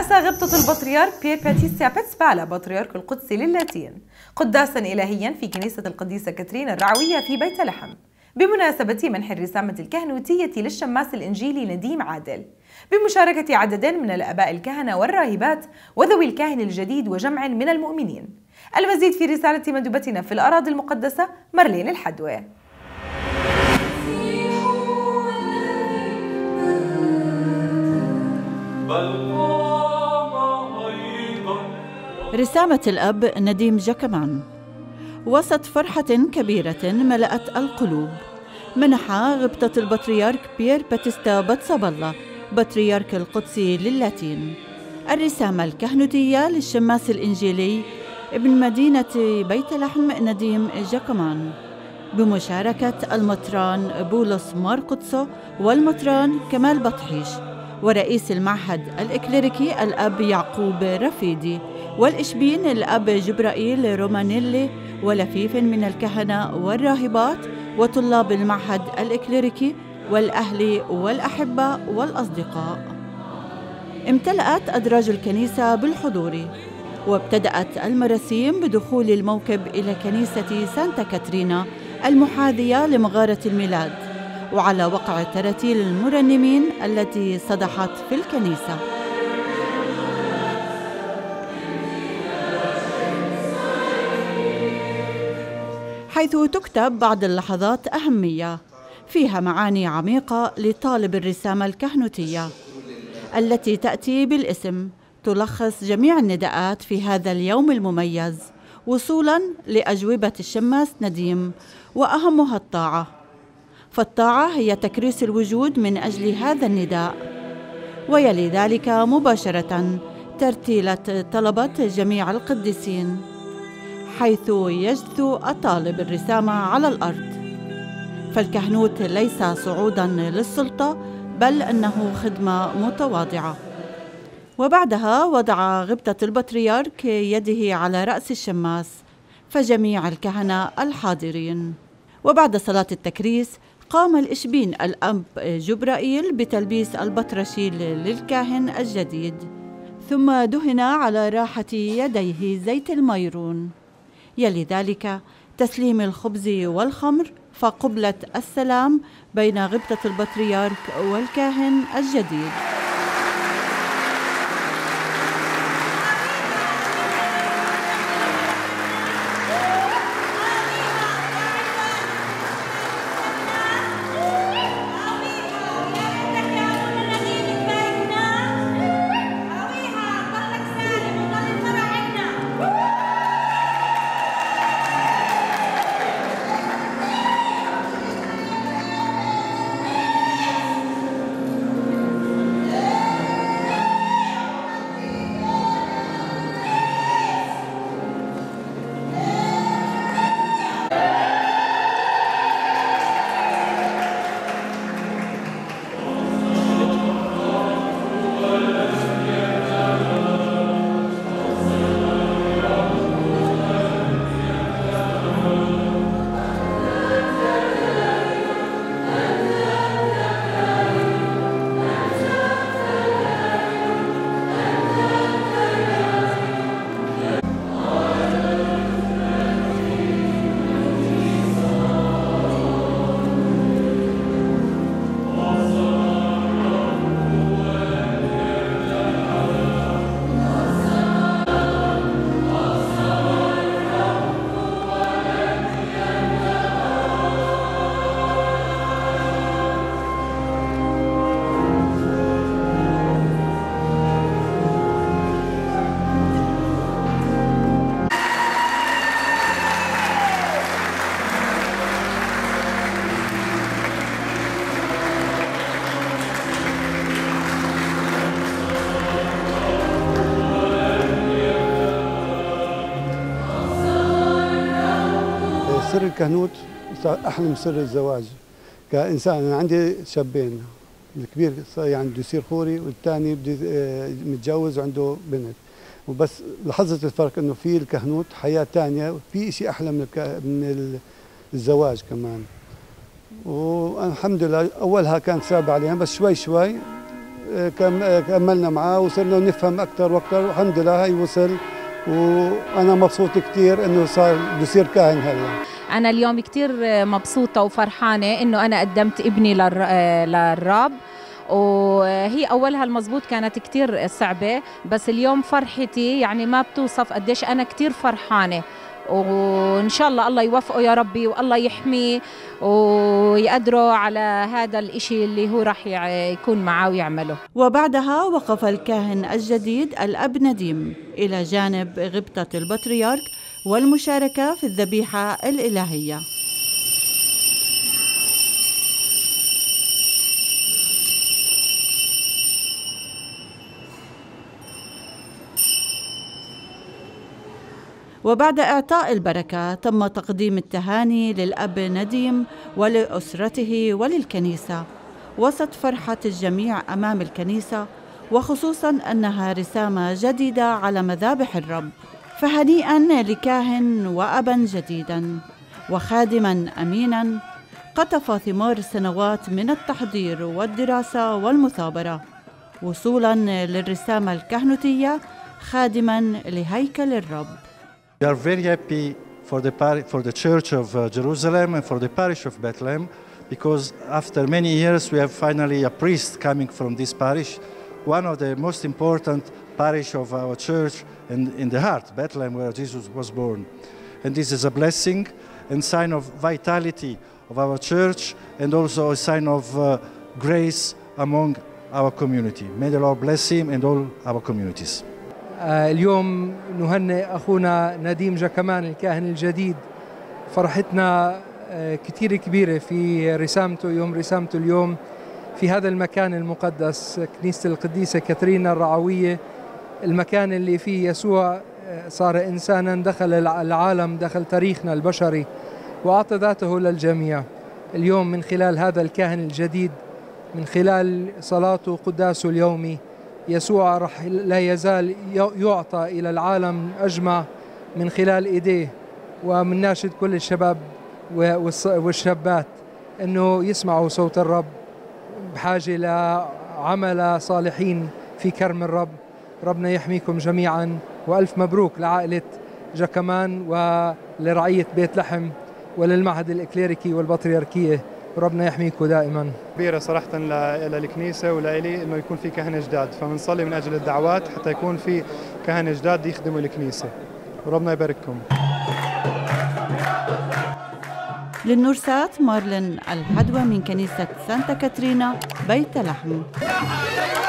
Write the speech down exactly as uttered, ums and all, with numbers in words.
مارس غبطة البطريرك بيير باتيستا بيتسبالا بطريرك القدس للاتين قداسا إلهيا في كنيسة القديسة كاترين الرعوية في بيت لحم بمناسبة منح الرسامة الكهنوتية للشماس الإنجيلي نديم عادل بمشاركة عدد من الآباء الكهنة والراهبات وذوي الكاهن الجديد وجمع من المؤمنين. المزيد في رسالة مندوبتنا في الأراضي المقدسة مارلين الحدوى. رسامة الأب نديم جكمان. وسط فرحة كبيرة ملأت القلوب منح غبطة البطريرك بيير باتيستا باتسابالا بطريرك القدس للاتين الرسامة الكهنوتية للشماس الإنجيلي ابن مدينة بيت لحم نديم جكمان بمشاركة المطران بولس مارقدسو والمطران كمال بطحيش ورئيس المعهد الإكليريكي الأب يعقوب رفيدي والإشبين الأب جبرائيل رومانيلي ولفيف من الكهنة والراهبات وطلاب المعهد الإكليريكي والأهل والأحبة والأصدقاء. امتلأت أدراج الكنيسة بالحضور وابتدأت المراسيم بدخول الموكب إلى كنيسة سانتا كاترينا المحاذية لمغارة الميلاد وعلى وقع تراتيل المرنمين التي صدحت في الكنيسة. حيث تكتب بعض اللحظات أهمية فيها معاني عميقة لطالب الرسامة الكهنوتية التي تأتي بالاسم تلخص جميع النداءات في هذا اليوم المميز وصولاً لأجوبة الشماس نديم وأهمها الطاعة، فالطاعة هي تكريس الوجود من أجل هذا النداء، ويلي ذلك مباشرة ترتيلة طلبات جميع القديسين حيث يجثو الطالب الرسامة على الأرض، فالكهنوت ليس صعوداً للسلطة بل أنه خدمة متواضعة. وبعدها وضع غبطة البطريرك يده على رأس الشماس فجميع الكهنة الحاضرين. وبعد صلاة التكريس قام الإشبين الأب جبرائيل بتلبيس البطرشيل للكاهن الجديد، ثم دهن على راحة يديه زيت الميرون، يلي ذلك تسليم الخبز والخمر فقبلة السلام بين غبطة البطريرك والكاهن الجديد. سر الكهنوت أحلى من سر الزواج. كإنسان أنا عندي شابين، الكبير يعني بده يصير خوري والثاني بده متجوز وعنده بنت، وبس لاحظت الفرق إنه في الكهنوت حياة ثانية، في شيء أحلى من من الزواج كمان. والحمد لله أولها كانت صعبة علينا بس شوي شوي كملنا معاه وصرنا نفهم أكثر وأكثر، والحمد لله هي وصل، وأنا مبسوط كثير إنه صار بده يصير كاهن هلا. أنا اليوم كثير مبسوطة وفرحانة إنه أنا قدمت ابني للرب، وهي أولها المزبوط كانت كتير صعبة، بس اليوم فرحتي يعني ما بتوصف قديش أنا كتير فرحانة، وإن شاء الله الله يوفقه يا ربي، والله يحميه ويقدره على هذا الإشي اللي هو راح يكون معاه ويعمله. وبعدها وقف الكاهن الجديد الأب نديم إلى جانب غبطة البطريرك والمشاركة في الذبيحة الإلهية. وبعد إعطاء البركة تم تقديم التهاني للأب نديم ولأسرته وللكنيسة وسط فرحة الجميع أمام الكنيسة، وخصوصاً أنها رسامة جديدة على مذابح الرب. فهنيئاً لكاهن وأباً جديداً وخادماً أميناً قطف ثمار سنوات من التحضير والدراسة والمثابرة وصولاً للرسامة الكهنوتية خادماً لهيكل الرب. We are very happy for the, for the Church of uh, Jerusalem and for the parish of Bethlehem, because after many years we have finally a priest coming from this parish, one of the most important parish of our church in, in the heart, Bethlehem, where Jesus was born. And this is a blessing and sign of vitality of our church, and also a sign of uh, grace among our community. May the Lord bless him and all our communities. اليوم نهنئ أخونا نديم جاكمان الكاهن الجديد. فرحتنا كتير كبيرة في رسامته، يوم رسامته اليوم في هذا المكان المقدس، كنيسة القديسة كاترينا الرعوية، المكان اللي فيه يسوع صار إنسانا، دخل العالم، دخل تاريخنا البشري وأعطى ذاته للجميع. اليوم من خلال هذا الكاهن الجديد، من خلال صلاته وقداسه اليومي، يسوع رح لا يزال يعطى إلى العالم أجمع من خلال إيديه. ومن ناشد كل الشباب والشابات أنه يسمعوا صوت الرب، بحاجة لعمل صالحين في كرم الرب. ربنا يحميكم جميعا، وألف مبروك لعائلة جاكمان ولرعية بيت لحم وللمعهد الإكليريكي والبطريركية. وربنا يحميكم دائما. كبيرة صراحة للكنيسة ولإلي إنه يكون في كهنة جداد، فبنصلي من أجل الدعوات حتى يكون في كهنة جداد يخدموا الكنيسة، وربنا يبارككم. للنورسات مارلين الحدوى من كنيسة سانتا كاترينا بيت لحم.